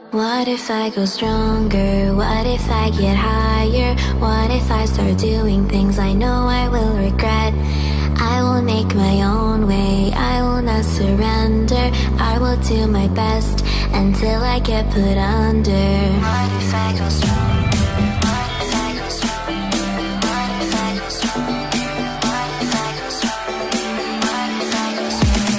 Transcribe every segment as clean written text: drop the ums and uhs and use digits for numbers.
What if I go stronger? What if I get higher? What if I start doing things I know I will regret? I will make my own way, I will not surrender. I will do my best until I get put under. What if I go stronger? What if I go stronger? What if I go stronger? What if I go stronger? What if I go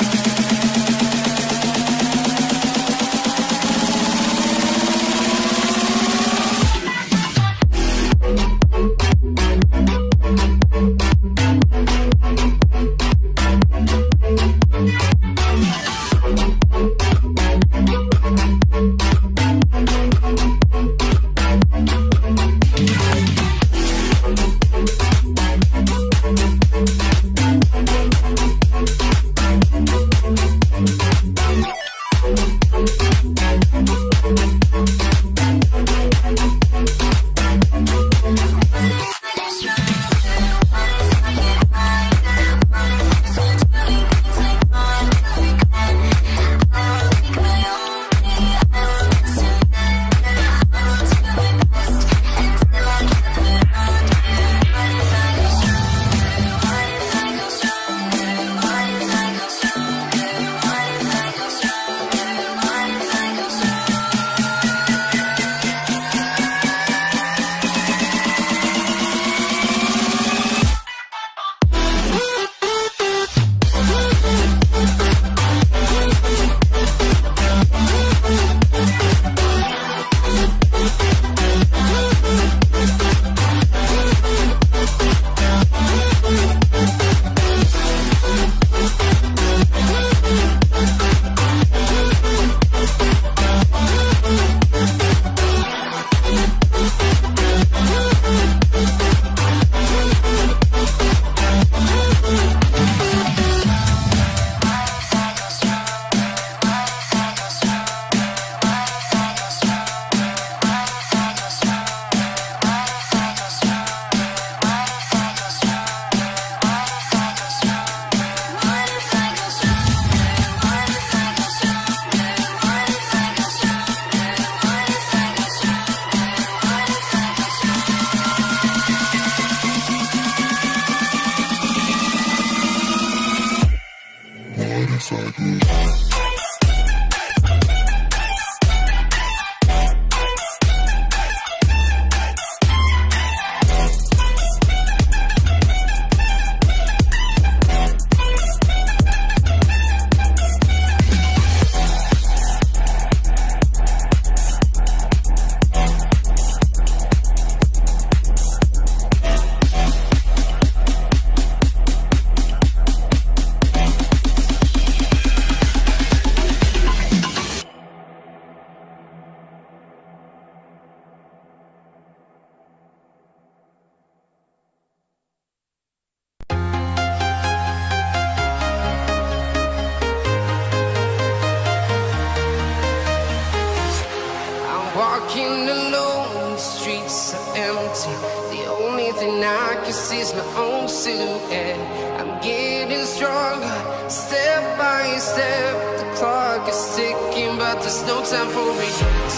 Walking alone, the streets are empty. The only thing I can see is my own silhouette. I'm getting stronger, step by step. The clock is ticking, but there's no time for it.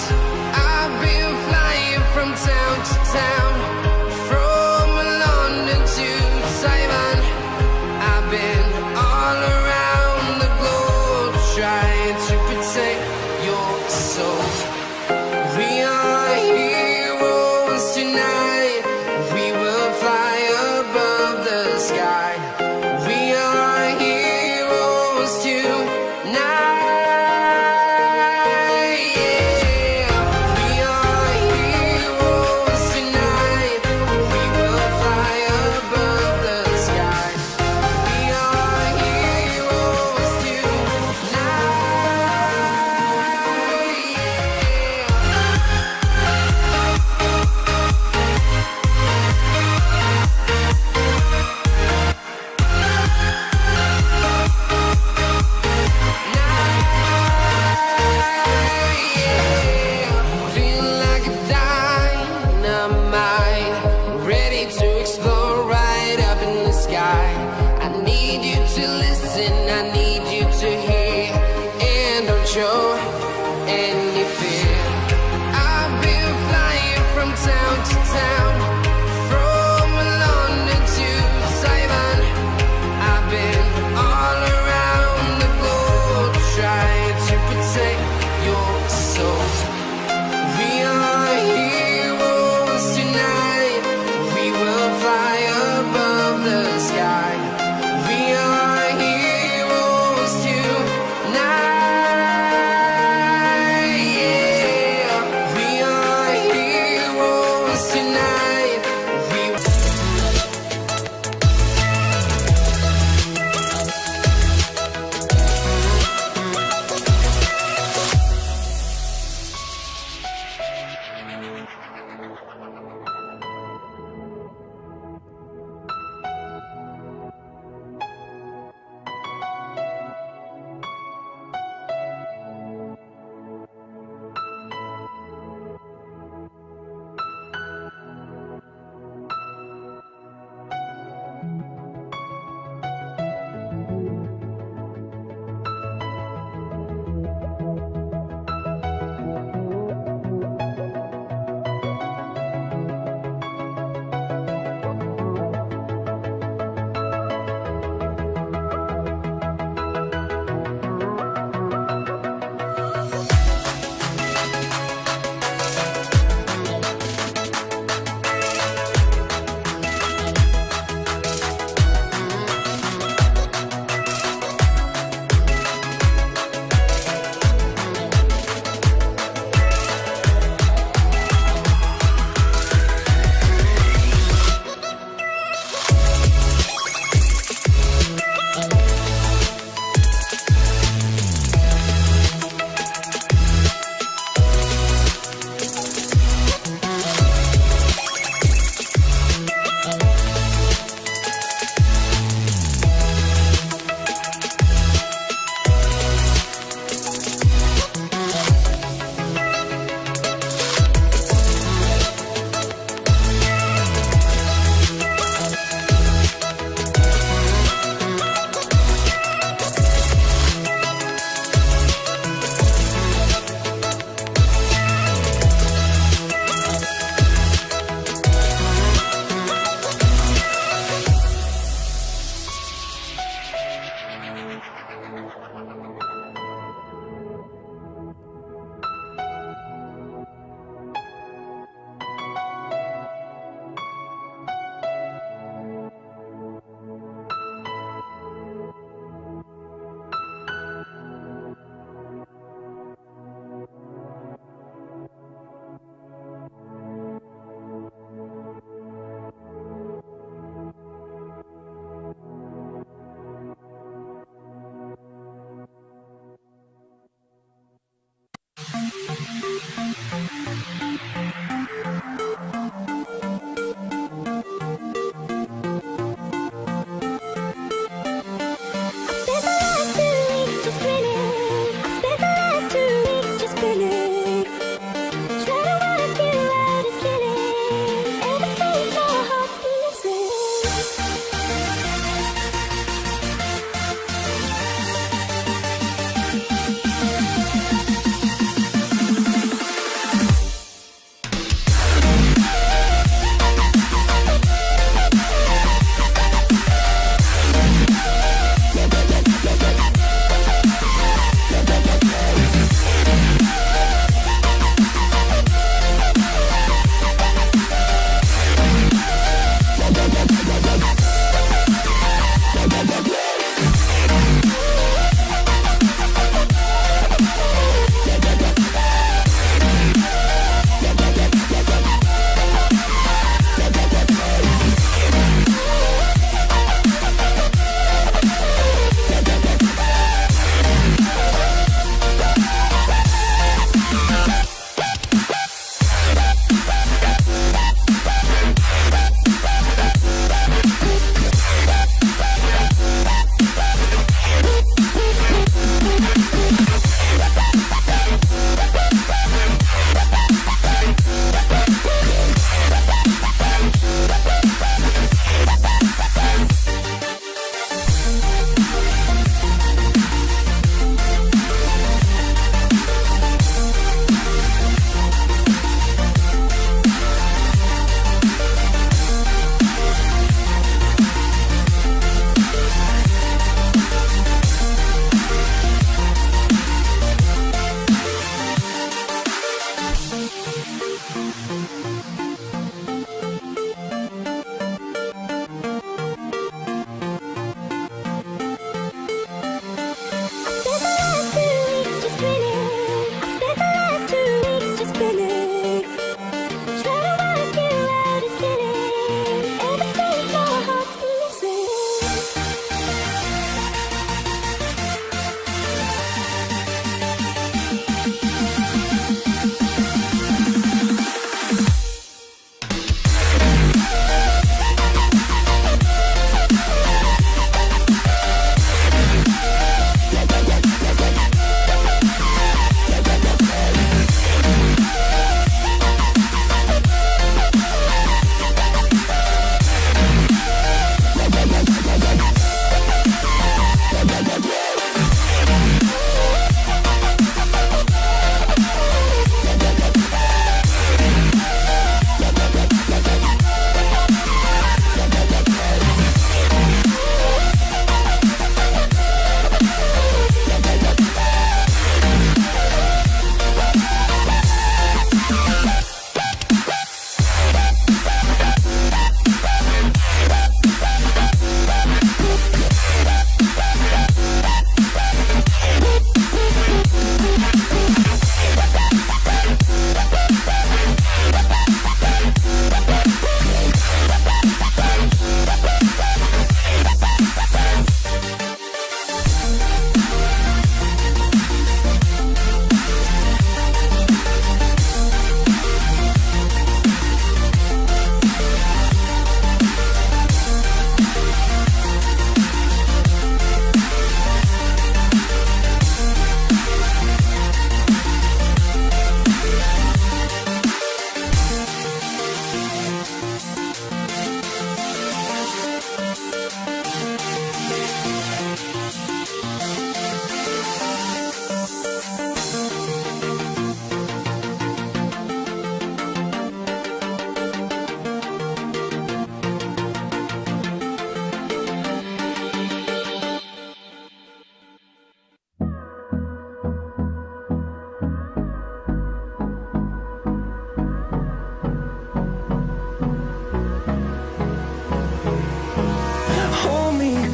I've been flying from town to town, from London to Taiwan. I've been all around the globe, trying to protect your soul. We are heroes tonight. We will fly above the sky. We are heroes tonight. Yeah. We are heroes tonight. We will fly above the sky. We are heroes tonight. Yeah.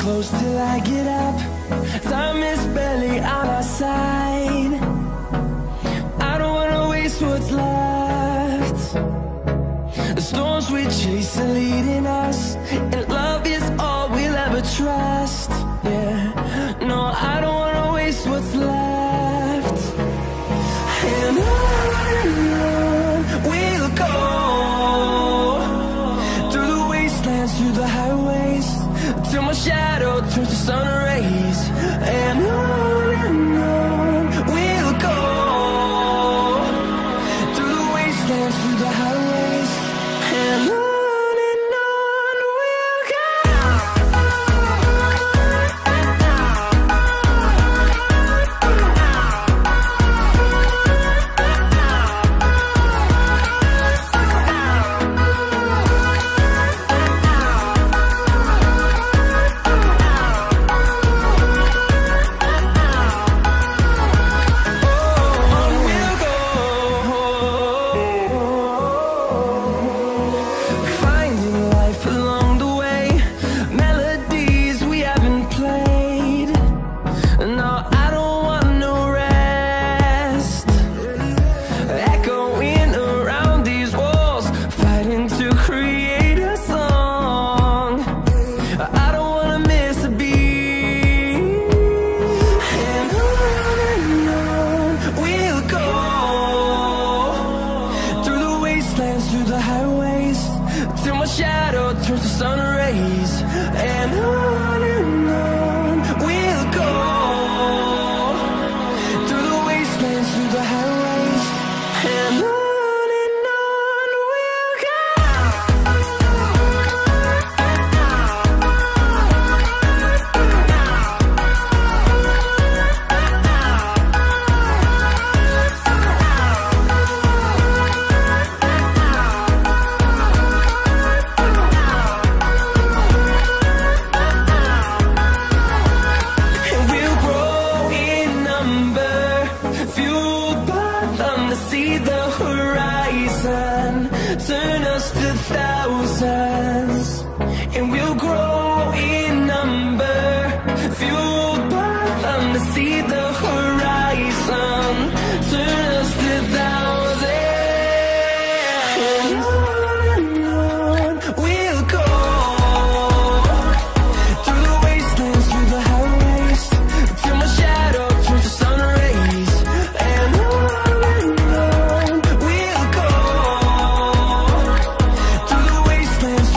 close till I get up. Time is barely on our side. I don't wanna waste what's left. The storms we chase are leading us, and love is all we'll ever trust. Yeah, no, I don't wanna waste what's left. And on we'll go, through the wastelands, through the highways, till my shadow turns to sun rays. And on we'll go, through the wastelands, through the highways, and on we'll go. Through the highways, till my shadow turns to sun rays. And on we'll go, through the wastelands, through the highways, and on we'll go. See the horizon turn us to thousands, and we'll grow in number, fueled by them. To see the horizon turn us to thousands, and on we'll go, through the wastelands, through the highways, till my shadow turns to sun rays. And we'll go, through the wastelands,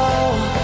fall.